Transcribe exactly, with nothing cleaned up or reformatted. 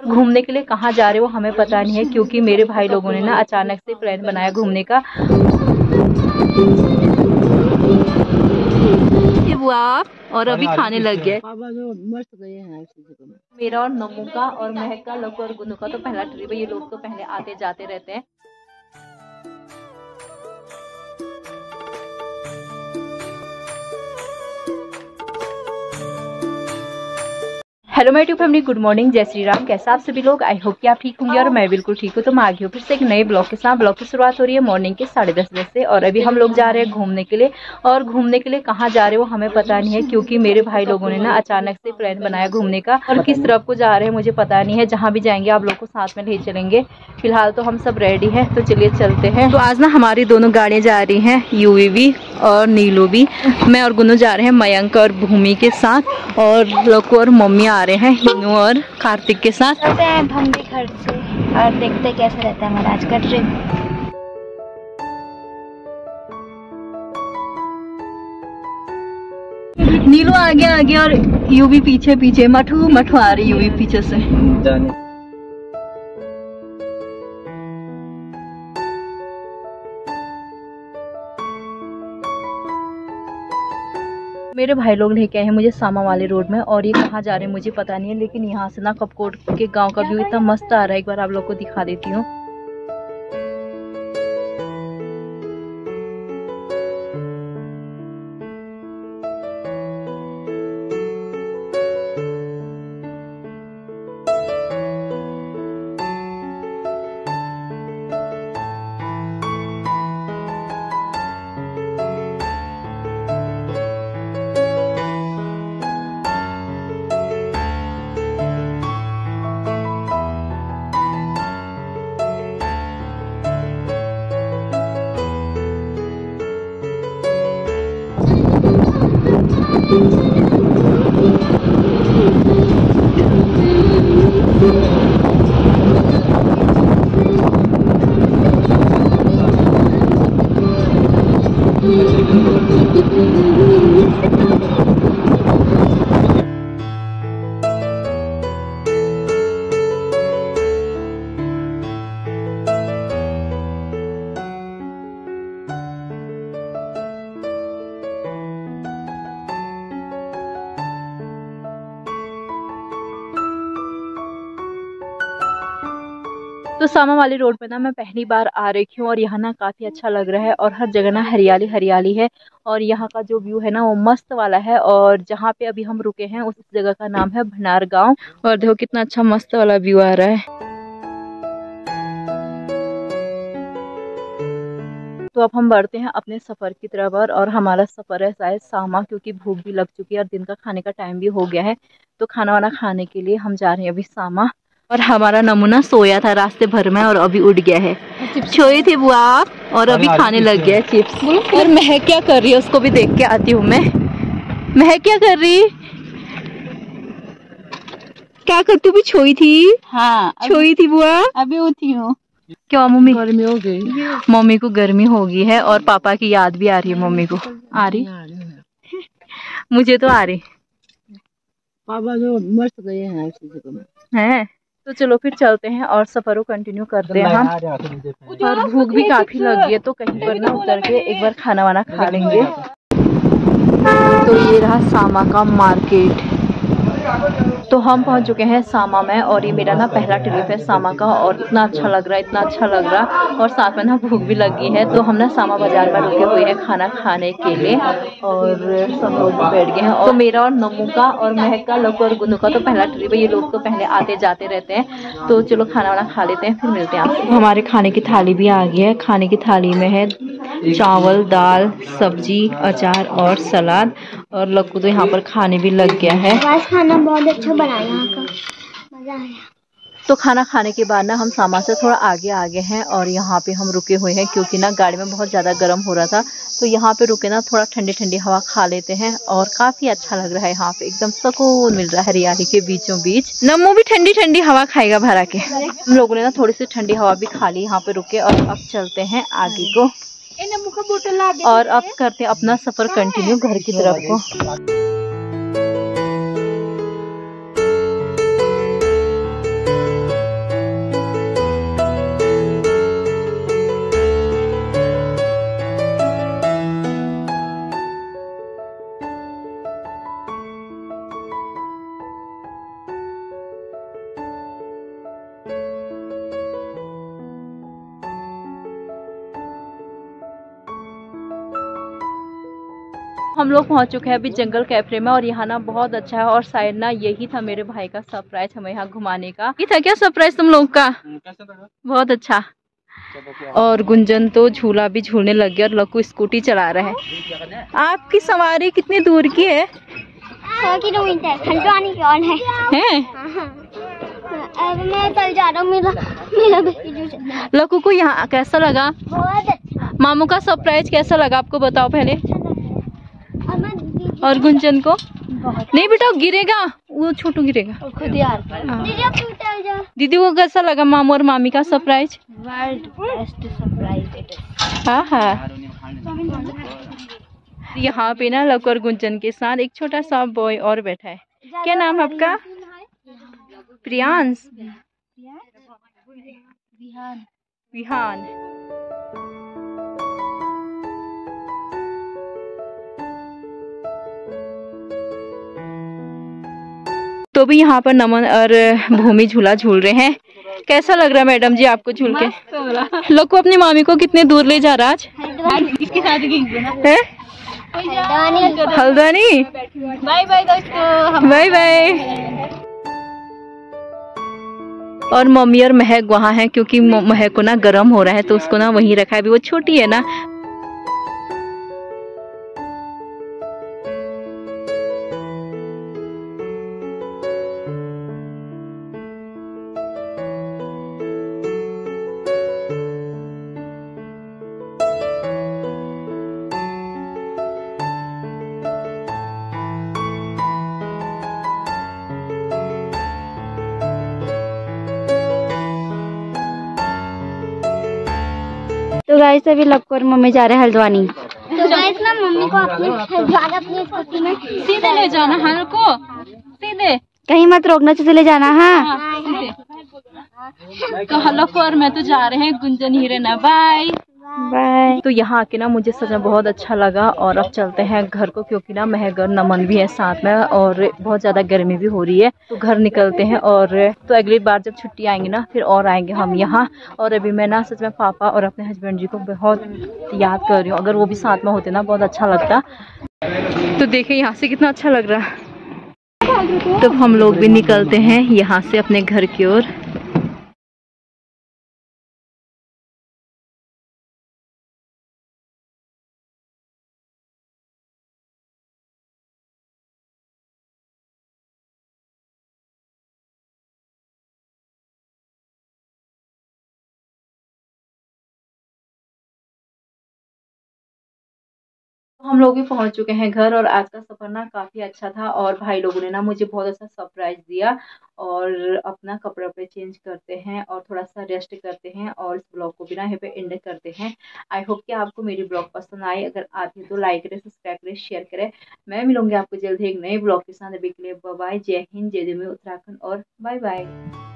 घूमने के लिए कहाँ जा रहे हो हमें पता नहीं है, क्योंकि मेरे भाई लोगों ने ना अचानक से प्लान बनाया घूमने का। ये बुआ और अभी खाने लग गए। मेरा और नमू का और महक का, लकू और गुनू का तो पहला ट्रिप है। ये लोग तो पहले आते जाते रहते हैं। Hello my tube family, good morning, जय श्री राम। कैसा आप सभी लोग? आई होप कि आप ठीक होंगे और मैं बिल्कुल ठीक हूँ। तो मैं आ गई हूँ फिर से एक नए ब्लॉग के साथ। ब्लॉग की शुरुआत हो रही है मॉर्निंग के साढ़े दस बजे से और अभी हम लोग जा रहे हैं घूमने के लिए। और घूमने के लिए कहाँ जा रहे हो हमें पता नहीं है, क्योंकि मेरे भाई लोगों ने ना अचानक से प्लान बनाया घूमने का। और किस तरफ को जा रहे हैं मुझे पता नहीं है। जहाँ भी जाएंगे आप लोग को साथ में ले चलेंगे। फिलहाल तो हम सब रेडी है, तो चलिए चलते हैं। तो आज ना हमारी दोनों गाड़ियाँ जा रही हैं, यूवी और नीलू भी। मैं और गुनू जा रहे हैं मयंक और भूमि के साथ, और लकू और मम्मी आ रहे हैं हिनू और कार्तिक के साथ। चलते हैं हम भी घर से और देखते हैं कैसा रहता है हमारा आज का ट्रिप। नीलू आगे आगे और यूवी पीछे पीछे। मठू मठू आ रही यूवी पीछे से। मेरे भाई लोग लेके आए हैं मुझे सामा वाले रोड में, और ये कहाँ जा रहे हैं मुझे पता नहीं है। लेकिन यहाँ से ना कपकोट के गांव का व्यू इतना मस्त आ रहा है, एक बार आप लोग को दिखा देती हूँ। तो सामा वाली रोड पे ना मैं पहली बार आ रही हूँ, और यहाँ ना काफ़ी अच्छा लग रहा है। और हर जगह ना हरियाली हरियाली है, और यहाँ का जो व्यू है ना वो मस्त वाला है। और जहाँ पे अभी हम रुके हैं उस जगह का नाम है भनार गांव। और देखो कितना अच्छा मस्त वाला व्यू आ रहा है। तो अब हम बढ़ते हैं अपने सफ़र की तरफ, और हमारा सफ़र है शायद सामा, क्योंकि भूख भी लग चुकी है और दिन का खाने का टाइम भी हो गया है। तो खाना वाना खाने के लिए हम जा रहे हैं अभी सामा। और हमारा नमूना सोया था रास्ते भर में और अभी उठ गया है। सोई थी बुआ और अभी खाने लग गया है चिप्स। और महक क्या कर रही है उसको भी देख के आती हूँ मैं। महक क्या कर रही? क्या करती हूँ? छोई थी। हाँ छोई थी बुआ, अभी उठी हूँ। क्यों मम्मी? गर्मी हो गई। मम्मी को गर्मी हो गई है, और पापा की याद भी आ रही है मम्मी को। आ रही मुझे तो आ रही। पापा जो मस्त गए हैं हैं। तो चलो फिर चलते हैं और सफर को कंटिन्यू करते हैं हम। और भूख भी काफी लगी है, तो कहीं पर ना उतर के एक बार खाना वाना खा लेंगे। तो ये रहा सामा का मार्केट। तो हम पहुंच चुके हैं सामा में, और ये मेरा ना पहला ट्रिप है सामा का। और इतना अच्छा लग रहा है, इतना अच्छा लग रहा, और साथ में ना भूख भी लगी है। तो हम ना सामा बाजार में रुके हुए हैं खाना खाने के लिए, और सब लोग बैठ गए हैं। और मेरा और नमू का और महक का, लकू और गुनू का तो पहला ट्रिप है। ये लोग तो पहले आते जाते रहते हैं। तो चलो खाना वाना खा लेते हैं, फिर मिलते हैं आपसे। हमारे खाने की थाली भी आ गई है। खाने की थाली में है चावल, दाल, सब्जी, अचार और सलाद। और लकू तो यहाँ पर खाने भी लग गया है। खाना बहुत अच्छा बना यहाँ का, मजा आया। तो खाना खाने के बाद ना हम सामा से थोड़ा आगे आगे हैं, और यहाँ पे हम रुके हुए हैं, क्योंकि ना गाड़ी में बहुत ज़्यादा गर्म हो रहा था। तो यहाँ पे रुके ना थोड़ा ठंडी ठंडी हवा खा लेते हैं, और काफ़ी अच्छा लग रहा है। यहाँ पे एकदम सुकून मिल रहा है हरियाली के बीचों बीच। नमो भी ठंडी ठंडी हवा खाएगा भरा के। हम लोगों ने ना थोड़ी सी ठंडी हवा भी खा ली यहाँ पे रुके, और अब चलते हैं आगे को, और अब करते हैं अपना सफ़र कंटिन्यू घर की तरफ को। हम लोग पहुंच चुके हैं अभी जंगल कैफे में और यहाँ ना बहुत अच्छा है। और शायद ना यही था मेरे भाई का सरप्राइज हमें यहाँ घुमाने का। ये था क्या सरप्राइज तुम लोग का? बहुत अच्छा। और गुंजन तो झूला भी झूलने लग गया और लक्कू स्कूटी चला रहा है। आपकी सवारी कितनी दूर की है? सौ किलोमीटर हल्द्वानी की ओर है। हैं? अब मैं कल जा रहा हूँ। मेरा मेरा बेबी लक्कू को यहाँ कैसा लगा? बहुत अच्छा। मामू का सरप्राइज कैसा लगा आपको बताओ पहले। और गुंजन को? नहीं बेटा गिरेगा, वो छोटू गिरेगा खुद यार। हाँ। दीदी को कैसा लगा मामू और मामी का surprise? World best surprise it is. हाँ हाँ। यहाँ पे ना लक्कू और गुंजन के साथ एक छोटा सा बॉय और बैठा है। क्या नाम है आपका? प्रियांश। विहान। विहान। तो भी यहाँ पर नमन और भूमि झूला झूल रहे हैं। कैसा लग रहा है मैडम जी आपको झूल के? लक्कू अपनी मामी को कितने दूर ले जा रहा आज? हल्द्वानी। बाय बाय दोस्तों। Bye bye. और मम्मी और महक वहाँ है क्योंकि महक को ना गर्म हो रहा है तो उसको ना वहीं रखा है। अभी वो छोटी है ना। तो गाइस अभी लक्कू और मम्मी जा रहे हैं हल्द्वानी। तो गाइस ना मम्मी को अपनी हल्द्वानी अपनी स्कूटी में सीधे ले जाना है लक्कू, सीधे कहीं मत रोकना, चले जाना। हाँ तो लक्कू और मैं तो जा रहे हैं, गुंजन ही रहना। Bye bye. तो यहाँ आके ना मुझे सच में बहुत अच्छा लगा और अब चलते हैं घर को क्योंकि ना महक और नमन भी है साथ में और बहुत ज़्यादा गर्मी भी हो रही है। तो घर निकलते हैं और तो अगली बार जब छुट्टी आएंगी ना फिर और आएंगे हम यहाँ। और अभी मैं ना सच में पापा और अपने हस्बैंड जी को बहुत याद कर रही हूँ। अगर वो भी साथ में होते ना बहुत अच्छा लगता। तो देखिए यहाँ से कितना अच्छा लग रहा है। तो हम लोग भी निकलते हैं यहाँ से अपने घर की ओर। हम लोग भी पहुंच चुके हैं घर और आज का सफर ना काफी अच्छा था और भाई लोगों ने ना मुझे बहुत अच्छा सरप्राइज दिया। और अपना कपड़ा पे चेंज करते हैं और थोड़ा सा रेस्ट करते हैं और इस ब्लॉग को भी ना यहाँ पे एंड करते हैं। आई होप कि आपको मेरी ब्लॉग पसंद आए। अगर आती है तो लाइक करें, सब्सक्राइब करें, शेयर करें। मैं मिलूंगी आपको जल्द ही एक नए ब्लॉग के साथ। अभी के लिए बाय बाय। जय हिंद, जय जय उत्तराखंड और बाय बाय।